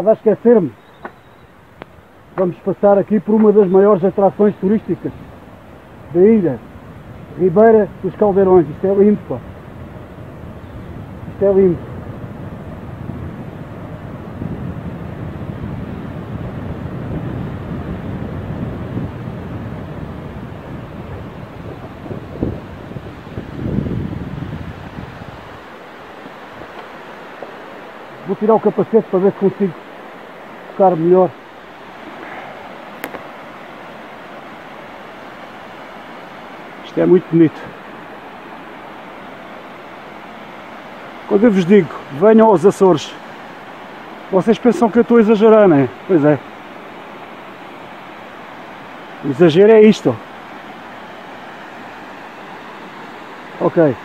Estava a esquecer-me. Vamos passar aqui por uma das maiores atrações turísticas da ilha. Ribeira dos Caldeirões. Isto é lindo, pá. Isto é lindo. Vou tirar o capacete para ver se consigo focar melhor. Isto é muito bonito. Quando eu vos digo, venham aos Açores, vocês pensam que eu estou a exagerar, não é? Pois é. O exagero é isto. Ok.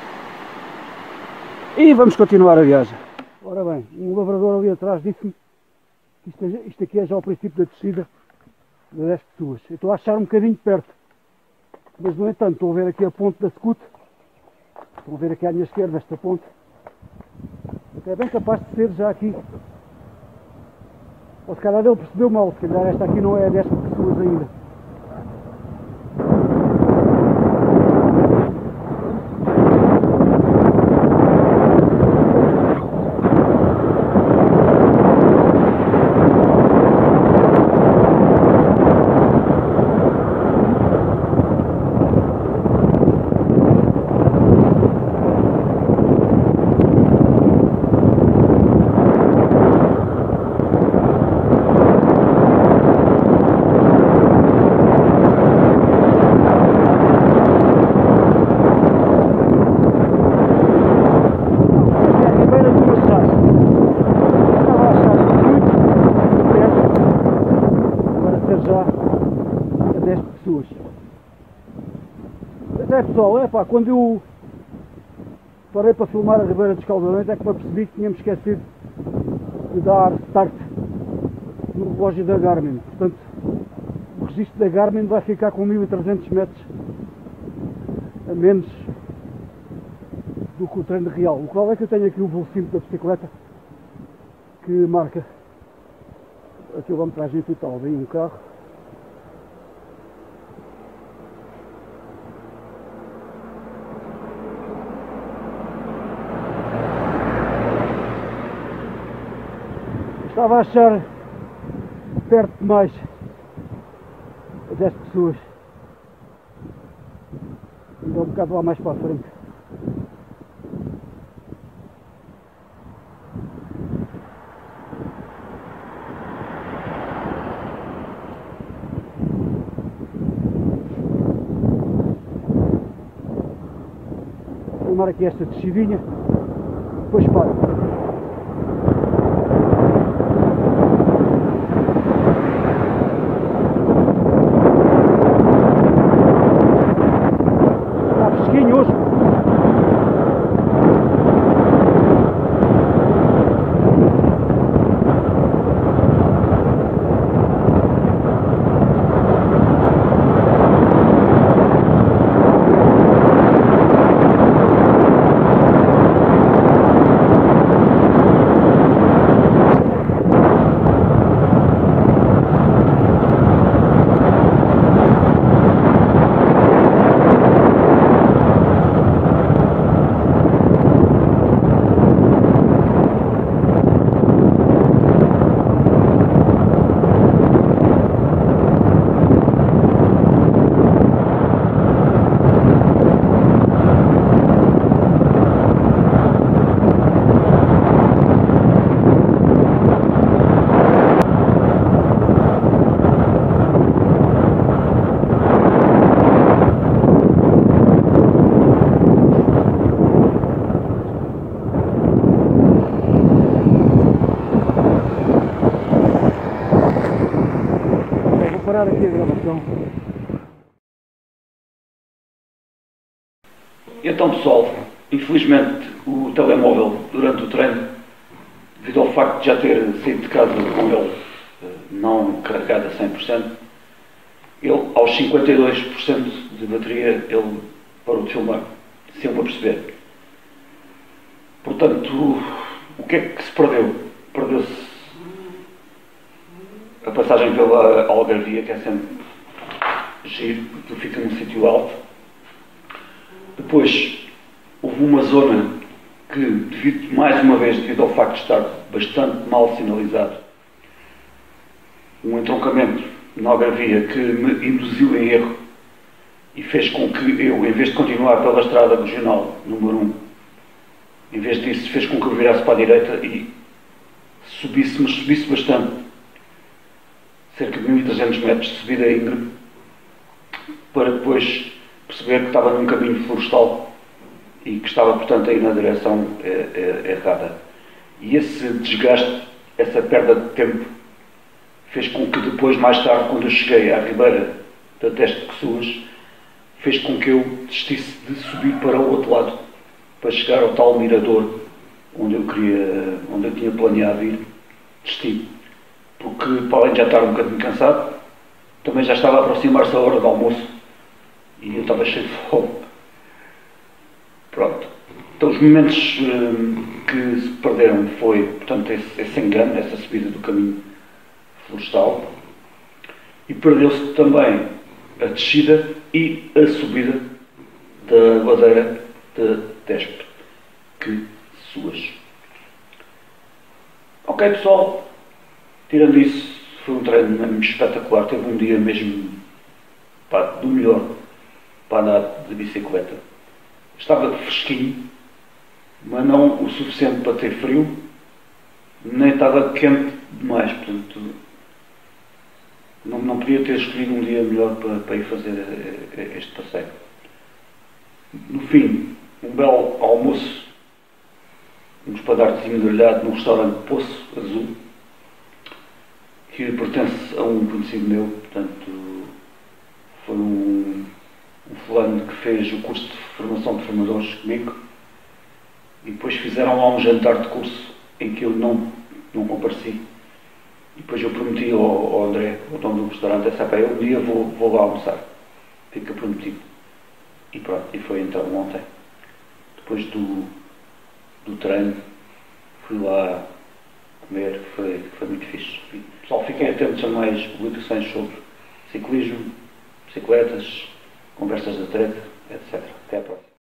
E vamos continuar a viagem. Ora bem, um lavrador ali atrás disse-me que isto aqui é já o princípio da descida de 10 pessoas. Eu estou a achar um bocadinho perto. Mas, no entanto, estou a ver aqui a ponte da Scoot. Estão a ver aqui à minha esquerda esta ponte. É bem capaz de ser já aqui. Ou se calhar ele percebeu mal, se calhar esta aqui não é a 10 pessoas ainda. Pessoal, quando eu parei para filmar a Ribeira dos Caldeirões é que me apercebi que tínhamos esquecido de dar start no relógio da Garmin. Portanto, o registro da Garmin vai ficar com 1300 metros a menos do que o treino real. O qual é que eu tenho aqui o velocímetro da bicicleta que marca a quilometragem total. Vem um carro. Estava a achar perto demais as 10 pessoas. Ainda um bocado lá mais para a frente. Vou filmar aqui esta descidinha, depois paro. Parar aqui a gravação. Então, pessoal, infelizmente o telemóvel durante o treino, devido ao facto de já ter saído de casa com ele não carregado a 100%, ele aos 52% de bateria ele parou de filmar, sem eu me aperceber. Portanto, o que é que se perdeu? Perdeu-se passagem pela Algarvia, que é sempre giro, porque fica num sítio alto. Depois houve uma zona que, mais uma vez, devido ao facto de estar bastante mal sinalizado, um entroncamento na Algarvia que me induziu em erro e fez com que eu, em vez de continuar pela estrada regional número 1, em vez disso, fez com que eu virasse para a direita e subisse, mas subisse bastante, cerca de 1300 metros de subida íngreme, para depois perceber que estava num caminho florestal e que estava, portanto, a ir na direção errada. E esse desgaste, essa perda de tempo, fez com que depois, mais tarde, quando eu cheguei à ribeira da Teste de Quessuas, fez com que eu desistisse de subir para o outro lado, para chegar ao tal mirador onde eu tinha planeado ir. Desisti, porque, para além de já estar um bocadinho cansado, também já estava a aproximar-se a hora do almoço e eu estava cheio de fome. Pronto. Então, os momentos que se perderam foi, portanto, esse engano, essa subida do caminho florestal, e perdeu-se também a descida e a subida da ladeira de Teste de Quessuas. Ok, pessoal, tirando isso, foi um treino mesmo espetacular. Teve um dia mesmo do melhor para andar de bicicleta. Estava fresquinho, mas não o suficiente para ter frio, nem estava quente demais, portanto não podia ter escolhido um dia melhor para ir fazer este passeio. No fim, um belo almoço, um espadardezinho grelhado num restaurante Poço Azul, que pertence a um conhecido meu, portanto foi um fulano que fez o curso de formação de formadores comigo, e depois fizeram lá um jantar de curso em que eu não compareci. E depois eu prometi ao André, o dono do restaurante, eu um dia vou lá almoçar. Fica prometido. E pronto, e foi então ontem. Depois do treino, fui lá comer, foi muito fixe. Pessoal, fiquem atentos a mais publicações sobre ciclismo, bicicletas, conversas da treta, etc. Até à próxima.